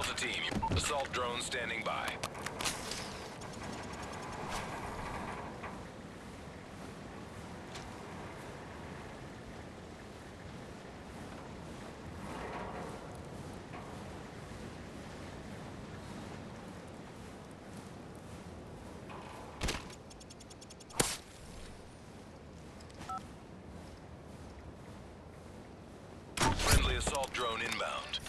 Delta team, assault drone standing by. Friendly assault drone inbound.